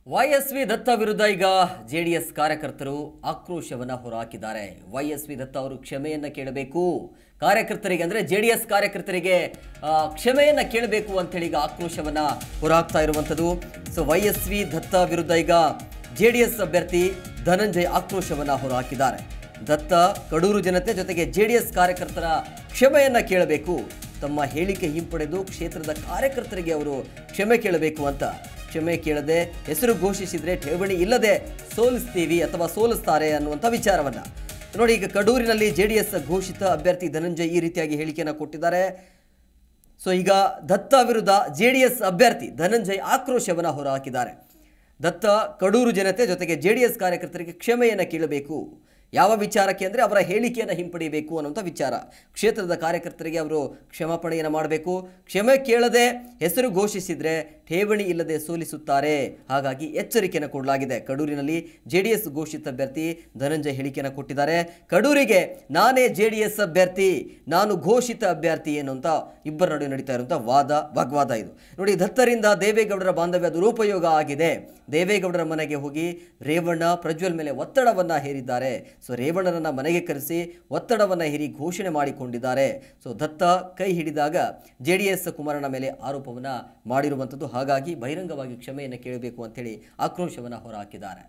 YSV ದತ್ತ ವಿರುದ್ಧ ಈಗ JDS ಕಾರ್ಯಕರ್ತರು ಆಕ್ರೋಶವನ್ನ ಹೊರಹಾಕಿದ್ದಾರೆ. ವೈಎಸ್ವಿ ದತ್ತ ಅವರು ಕ್ಷಮೆಯನ್ನ ಕೇಳಬೇಕು, ಕಾರ್ಯಕರ್ತರಿಗೆ ಅಂದ್ರೆ ಜೆಡಿಎಸ್ ಕಾರ್ಯಕರ್ತರಿಗೆ ಕ್ಷಮೆಯನ್ನ ಕೇಳಬೇಕು ಅಂತ ಹೇಳಿ ಈಗ ಆಕ್ರೋಶವನ್ನ ಹೊರಹಾಕ್ತಾ ಇರುವಂತದ್ದು. ಸೊ ವೈಎಸ್ವಿ ದತ್ತ ವಿರುದ್ಧ ಈಗ ಜೆಡಿಎಸ್ ಅಭ್ಯರ್ಥಿ ಧನಂಜಯ್ ಆಕ್ರೋಶವನ್ನ ಹೊರಹಾಕಿದ್ದಾರೆ. ದತ್ತ ಕಡೂರು ಜನತೆ ಜೊತೆಗೆ ಜೆಡಿಎಸ್ ಕಾರ್ಯಕರ್ತರ ಕ್ಷಮೆಯನ್ನ ಕೇಳಬೇಕು, ತಮ್ಮ ಹೇಳಿಕೆ ಹಿಂಪಡೆದು ಕ್ಷೇತ್ರದ ಕಾರ್ಯಕರ್ತರಿಗೆ ಅವರು ಕ್ಷಮೆ ಕೇಳಬೇಕು ಅಂತ. ಕ್ಷಮೆ ಕೇಳದೆ ಹೆಸರು ಘೋಷಿಸಿದ್ರೆ ಠೇವಣಿ ಇಲ್ಲದೆ ಸೋಲಿಸ್ತೀವಿ ಅಥವಾ ಸೋಲಿಸ್ತಾರೆ ಅನ್ನುವಂಥ ವಿಚಾರವನ್ನ ನೋಡಿ. ಈಗ ಕಡೂರಿನಲ್ಲಿ ಜೆಡಿಎಸ್ ಘೋಷಿತ ಅಭ್ಯರ್ಥಿ ಧನಂಜಯ್ ಈ ರೀತಿಯಾಗಿ ಹೇಳಿಕೆಯನ್ನು ಕೊಟ್ಟಿದ್ದಾರೆ. ಸೊ ಈಗ ದತ್ತ ವಿರುದ್ಧ ಜೆಡಿಎಸ್ ಅಭ್ಯರ್ಥಿ ಧನಂಜಯ್ ಆಕ್ರೋಶವನ್ನ ಹೊರಹಾಕಿದ್ದಾರೆ. ದತ್ತ ಕಡೂರು ಜನತೆ ಜೊತೆಗೆ ಜೆಡಿಎಸ್ ಕಾರ್ಯಕರ್ತರಿಗೆ ಕ್ಷಮೆಯನ್ನು ಕೇಳಬೇಕು. ಯಾವ ವಿಚಾರಕ್ಕೆ ಅಂದರೆ ಅವರ ಹೇಳಿಕೆಯನ್ನು ಹಿಂಪಡಿಬೇಕು ಅನ್ನುವಂಥ ವಿಚಾರ. ಕ್ಷೇತ್ರದ ಕಾರ್ಯಕರ್ತರಿಗೆ ಅವರು ಕ್ಷಮಾಪಣೆಯನ್ನು ಮಾಡಬೇಕು. ಕ್ಷಮೆ ಕೇಳದೆ ಹೆಸರು ಘೋಷಿಸಿದರೆ ಠೇವಣಿ ಇಲ್ಲದೆ ಸೋಲಿಸುತ್ತಾರೆ, ಹಾಗಾಗಿ ಎಚ್ಚರಿಕೆಯನ್ನು ಕೊಡಲಾಗಿದೆ. ಕಡೂರಿನಲ್ಲಿ ಜೆಡಿಎಸ್ ಘೋಷಿತ ಅಭ್ಯರ್ಥಿ ಧನಂಜಯ್ ಹೇಳಿಕೆಯನ್ನು ಕೊಟ್ಟಿದ್ದಾರೆ. ಕಡೂರಿಗೆ ನಾನೇ ಜೆಡಿಎಸ್ ಅಭ್ಯರ್ಥಿ, ನಾನು ಘೋಷಿತ ಅಭ್ಯರ್ಥಿ ಎನ್ನುವಂಥ ಇಬ್ಬರ ನಡುವೆ ನಡೀತಾ ಇರುವಂಥ ವಾಗ್ವಾದ ಇದು ನೋಡಿ. ದತ್ತರಿಂದ ದೇವೇಗೌಡರ ಬಾಂಧವ್ಯ ದುರುಪಯೋಗ ಆಗಿದೆ. ದೇವೇಗೌಡರ ಮನೆಗೆ ಹೋಗಿ ರೇವಣ್ಣ ಪ್ರಜ್ವಲ್ ಮೇಲೆ ಒತ್ತಡವನ್ನು ಹೇರಿದ್ದಾರೆ. ಸೊ ರೇವಣ್ಣನನ್ನ ಮನೆಗೆ ಕರೆಸಿ ಒತ್ತಡವನ್ನು ಹೇರಿ ಘೋಷಣೆ ಮಾಡಿಕೊಂಡಿದ್ದಾರೆ. ಸೊ ದತ್ತ ಕೈ ಹಿಡಿದಾಗ ಜೆಡಿಎಸ್ ಕುಮಾರಣ್ಣ ಮೇಲೆ ಆರೋಪವನ್ನು ಮಾಡಿರುವಂಥದ್ದು. ಹಾಗಾಗಿ ಬಹಿರಂಗವಾಗಿ ಕ್ಷಮೆಯನ್ನು ಕೇಳಬೇಕು ಅಂತೇಳಿ ಆಕ್ರೋಶವನ್ನು ಹೊರಹಾಕಿದ್ದಾರೆ.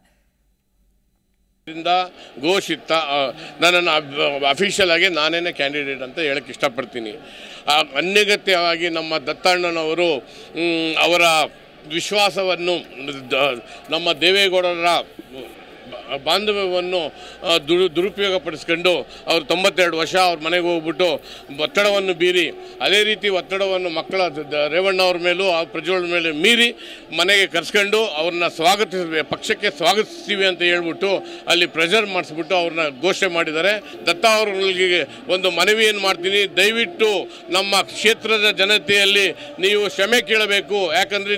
ಘೋಷಿತ ನನ್ನನ್ನು ಅಫಿಷಿಯಲ್ ಆಗಿ ನಾನೇನೇ ಕ್ಯಾಂಡಿಡೇಟ್ ಅಂತ ಹೇಳಕ್ಕೆ ಇಷ್ಟಪಡ್ತೀನಿ. ಅನಗತ್ಯವಾಗಿ ನಮ್ಮ ದತ್ತಣ್ಣನವರು ಅವರ ವಿಶ್ವಾಸವನ್ನು ನಮ್ಮ ದೇವೇಗೌಡರ ಬಾಂಧವ್ಯವನ್ನು ದುರುಪಯೋಗಪಡಿಸ್ಕೊಂಡು ಅವರು 92 ವರ್ಷ ಅವ್ರ ಮನೆಗೆ ಹೋಗ್ಬಿಟ್ಟು ಒತ್ತಡವನ್ನು ಬೀರಿ, ಅದೇ ರೀತಿ ಒತ್ತಡವನ್ನು ಮಕ್ಕಳ ರೇವಣ್ಣ ಅವ್ರ ಮೇಲೂ ಆ ಪ್ರಜ್ವಲ್ ಮೇಲೆ ಮೀರಿ ಮನೆಗೆ ಕರೆಸ್ಕೊಂಡು ಅವ್ರನ್ನ ಪಕ್ಷಕ್ಕೆ ಸ್ವಾಗತಿಸ್ತೀವಿ ಅಂತ ಹೇಳ್ಬಿಟ್ಟು ಅಲ್ಲಿ ಪ್ರೆಷರ್ ಮಾಡಿಸ್ಬಿಟ್ಟು ಅವ್ರನ್ನ ಘೋಷಣೆ ಮಾಡಿದ್ದಾರೆ. ದತ್ತ ಅವ್ರಿಗೆ ಒಂದು ಮನವಿಯನ್ನು ಮಾಡ್ತೀನಿ, ದಯವಿಟ್ಟು ನಮ್ಮ ಕ್ಷೇತ್ರದ ಜನತೆಯಲ್ಲಿ ನೀವು ಕ್ಷಮೆ ಕೇಳಬೇಕು. ಯಾಕಂದರೆ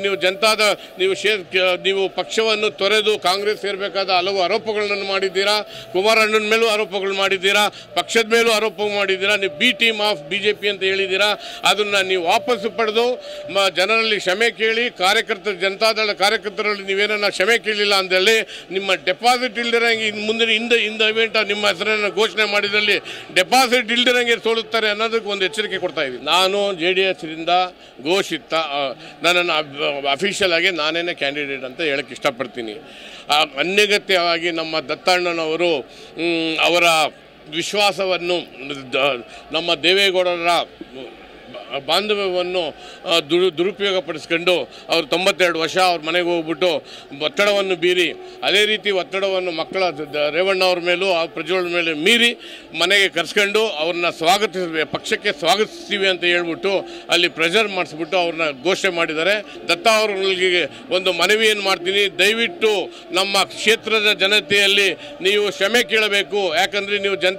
ನೀವು ಪಕ್ಷವನ್ನು ತೊರೆದು ಕಾಂಗ್ರೆಸ್ ಸೇರಬೇಕಾದ ಹಲವು ಆರೋಪಗಳನ್ನು ಮಾಡಿದ್ದೀರಾ. ಕುಮಾರಣ್ಣನ ಮೇಲೂ ಆರೋಪಗಳು ಮಾಡಿದ್ದೀರಾ, ಪಕ್ಷದ ಮೇಲೂ ಆರೋಪ ಮಾಡಿದ್ದೀರಾ. ನೀವು ಬಿ ಟೀಮ್ ಆಫ್ BJP ಅಂತ ಹೇಳಿದ್ದೀರಾ. ಅದನ್ನು ನೀವು ವಾಪಸ್ಸು ಪಡೆದು ಜನರಲ್ಲಿ ಕ್ಷಮೆ ಕೇಳಿ. ಜನತಾದಳ ಕಾರ್ಯಕರ್ತರಲ್ಲಿ ನೀವೇನ ಕ್ಷಮೆ ಕೇಳಿಲ್ಲ ಅಂದಲ್ಲಿ ನಿಮ್ಮ ಡೆಪಾಸಿಟ್ ಇಲ್ದಿರಂಗೆ ಮುಂದಿನ ಇವೆಂಟ್ ನಿಮ್ಮ ಹೆಸರನ್ನು ಘೋಷಣೆ ಮಾಡಿದಲ್ಲಿ ಡೆಪಾಸಿಟ್ ಇಲ್ದಿರಂಗೆ ಸೋಲುತ್ತಾರೆ ಅನ್ನೋದಕ್ಕೆ ಒಂದು ಎಚ್ಚರಿಕೆ ಕೊಡ್ತಾ ಇದ್ದೀನಿ. ನಾನು JDS ರಿಂದ ಘೋಷಿತ ನನ್ನನ್ನು ಅಫಿಷಿಯಲ್ ಆಗಿ ನಾನೇನೇ ಕ್ಯಾಂಡಿಡೇಟ್ ಅಂತ ಹೇಳಕ್ಕೆ ಇಷ್ಟಪಡ್ತೀನಿ. ಅನಗತ್ಯವಾಗಿ ನಮ್ಮ ದತ್ತಣ್ಣನವರು ಅವರ ವಿಶ್ವಾಸವನ್ನು ನಮ್ಮ ದೇವೇಗೌಡರ ಬಾಂಧವ್ಯವನ್ನು ದುರುಪಯೋಗಪಡಿಸ್ಕೊಂಡು ಅವರು 92 ವರ್ಷ ಅವ್ರ ಮನೆಗೆ ಹೋಗ್ಬಿಟ್ಟು ಒತ್ತಡವನ್ನು ಬೀರಿ, ಅದೇ ರೀತಿ ಒತ್ತಡವನ್ನು ಮಕ್ಕಳ ರೇವಣ್ಣ ಅವ್ರ ಮೇಲೂ ಆ ಪ್ರಜ್ವಲ್ ಮೇಲೆ ಮೀರಿ ಮನೆಗೆ ಕರೆಸ್ಕೊಂಡು ಅವ್ರನ್ನ ಪಕ್ಷಕ್ಕೆ ಸ್ವಾಗತಿಸ್ತೀವಿ ಅಂತ ಹೇಳ್ಬಿಟ್ಟು ಅಲ್ಲಿ ಪ್ರೆಷರ್ ಮಾಡಿಸ್ಬಿಟ್ಟು ಅವ್ರನ್ನ ಘೋಷಣೆ ಮಾಡಿದ್ದಾರೆ. ದತ್ತ ಅವ್ರಿಗೆ ಒಂದು ಮನವಿಯನ್ನು ಮಾಡ್ತೀನಿ, ದಯವಿಟ್ಟು ನಮ್ಮ ಕ್ಷೇತ್ರದ ಜನತೆಯಲ್ಲಿ ನೀವು ಕ್ಷಮೆ ಕೇಳಬೇಕು. ಯಾಕಂದರೆ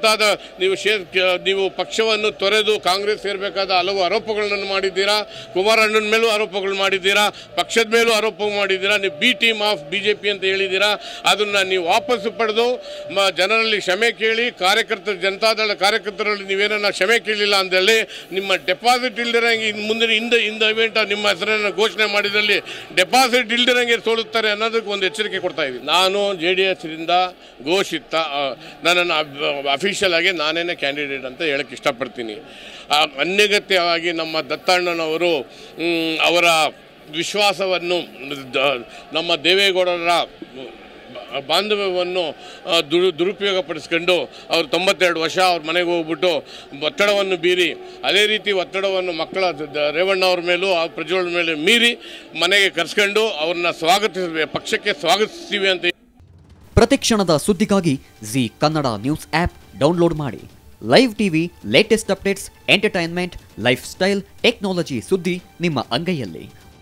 ನೀವು ಪಕ್ಷವನ್ನು ತೊರೆದು ಕಾಂಗ್ರೆಸ್ ಸೇರಬೇಕಾದ ಹಲವು ಆರೋಪಗಳನ್ನು ಮಾಡಿದ್ದೀರಾ. ಕುಮಾರಣ್ಣನ ಮೇಲೂ ಆರೋಪಗಳು ಮಾಡಿದ್ದೀರಾ, ಪಕ್ಷದ ಮೇಲೂ ಆರೋಪ ಮಾಡಿದ್ದೀರಾ. ನೀವು ಬಿ ಟೀಮ್ ಆಫ್ BJP ಅಂತ ಹೇಳಿದ್ದೀರಾ. ಅದನ್ನು ನೀವು ವಾಪಸ್ಸು ಪಡೆದು ಜನರಲ್ಲಿ ಕ್ಷಮೆ ಕೇಳಿ. ಜನತಾದಳ ಕಾರ್ಯಕರ್ತರಲ್ಲಿ ನೀವೇನ ಕ್ಷಮೆ ಕೇಳಿಲ್ಲ ಅಂದಲ್ಲಿ ನಿಮ್ಮ ಡೆಪಾಸಿಟ್ ಇಲ್ದಿರಂಗೆ ಮುಂದಿನ ಇವೆಂಟ್ ನಿಮ್ಮ ಹೆಸರನ್ನು ಘೋಷಣೆ ಮಾಡಿದಲ್ಲಿ ಡೆಪಾಸಿಟ್ ಇಲ್ದಿರಂಗೆ ಸೋಲುತ್ತಾರೆ ಅನ್ನೋದಕ್ಕೆ ಒಂದು ಎಚ್ಚರಿಕೆ ಕೊಡ್ತಾ ಇದ್ದೀನಿ. ನಾನು JDS ರಿಂದ ಘೋಷಿತ ನನ್ನನ್ನು ಅಫಿಷಿಯಲ್ ಆಗಿ ನಾನೇನೇ ಕ್ಯಾಂಡಿಡೇಟ್ ಅಂತ ಹೇಳಕ್ಕೆ ಇಷ್ಟಪಡ್ತೀನಿ. ಅನಗತ್ಯವಾಗಿ ನಮ್ಮ ದತ್ತಣ್ಣನವರು ಅವರ ವಿಶ್ವಾಸವನ್ನು ನಮ್ಮ ದೇವೇಗೌಡರ ಬಾಂಧವ್ಯವನ್ನು ದುರುಪಯೋಗಪಡಿಸ್ಕೊಂಡು ಅವರು 92 ವರ್ಷ ಅವ್ರ ಮನೆಗೆ ಹೋಗ್ಬಿಟ್ಟು ಒತ್ತಡವನ್ನು ಬೀರಿ, ಅದೇ ರೀತಿ ಒತ್ತಡವನ್ನು ಮಕ್ಕಳ ರೇವಣ್ಣ ಅವ್ರ ಮೇಲೂ ಆ ಪ್ರಜ್ವಲ್ ಮೇಲೆ ಮೀರಿ ಮನೆಗೆ ಕರೆಸ್ಕೊಂಡು ಅವ್ರನ್ನ ಪಕ್ಷಕ್ಕೆ ಸ್ವಾಗತಿಸ್ತೀವಿ ಅಂತ. ಪ್ರತಿಕ್ಷಣದ ಸುದ್ದಿಗಾಗಿ Zee Kannada news app download ಮಾಡಿ. Live TV, latest updates, entertainment, lifestyle, technology ಸುದ್ದಿ ನಿಮ್ಮ ಅಂಗೈಯಲ್ಲಿ.